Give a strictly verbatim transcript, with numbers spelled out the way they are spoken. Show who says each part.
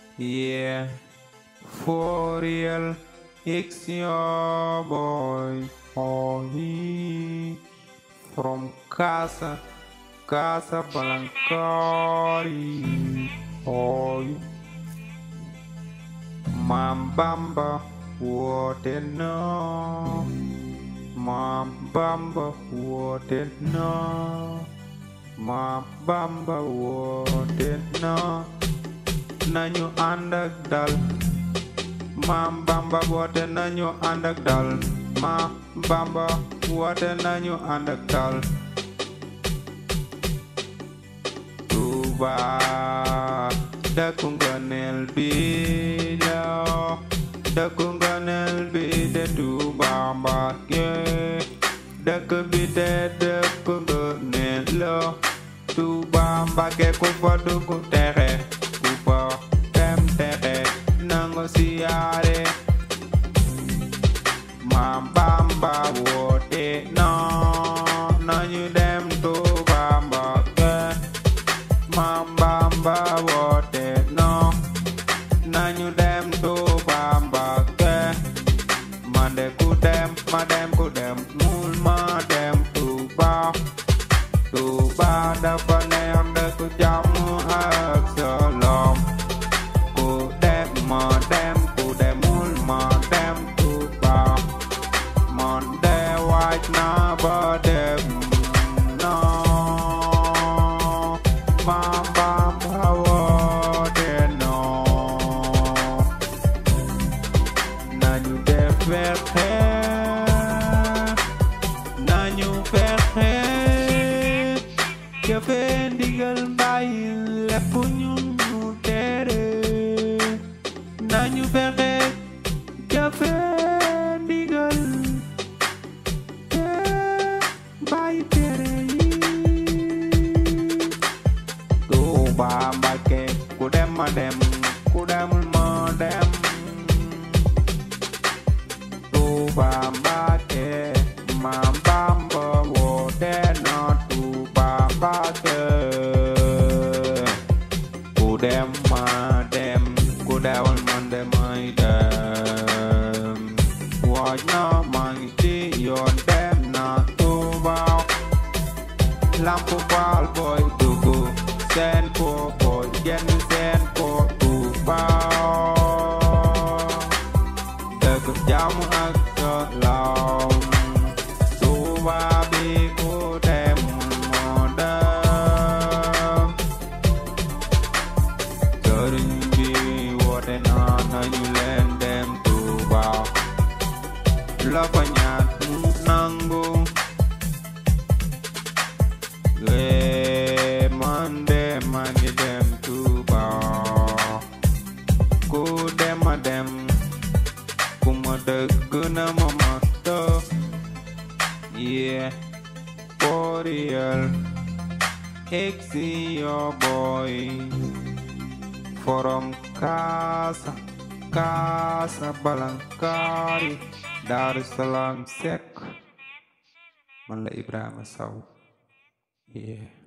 Speaker 1: Yeah, for real, it's your boy, Holly, from Casa, Casa Balancari, oh, Mambamba, what no, Mambamba, what no, Mambamba, what no. Nañu ànd ak dal Maam Bamba woote nañu ànd ak dal Maam Bamba woote nañu ànd ak dal Touba dëkku ngëneel bi la dëkku ngëneel bi de Touba Mbàkke dëkk bi de dëkku ngëneel la Touba Mbàkke ku fa dugg texe siare Maam Bamba woote no nañu dem Touba Mbàkke Maam Bamba woote no nañu dem Touba Mbàkke man de ku dem ma dem ku dem mul ma dem Touba Touba dafa neex dëkk jàmm ak salaam ma dem ku demul ma dem Touba man de waaj na ba dem no Maam Bamba woote no nañu def fexe nañu fexe jëfe ndigal bàyyi lépp ñu tere nañu fexe jëfe ndigal te bàyyi tere yi Touba Mbàkke ku dem ma dem ku demul ma dem Touba Mbàkke Maam Bamba woote na Touba Mbàkke ku dem ma dem ku dewal man de may dem waaj na maa ngi ci yoon dem na Touba Lamp Fall boy dugg seen ko boy genn seen ko Touba dëkk jàmm ak salaam Touba bi ku dem moo dem sëriñ bi woote na nañu leen dem Touba la fa ñaan mu nangu lee man de ma ngi dem Touba ku dem ma dem ku ma dëgg na ma mata yeah for real it's your boy from Casa, Casa Balancari, Darussalam Seck. Man la Ibrahima Sow. Yeah.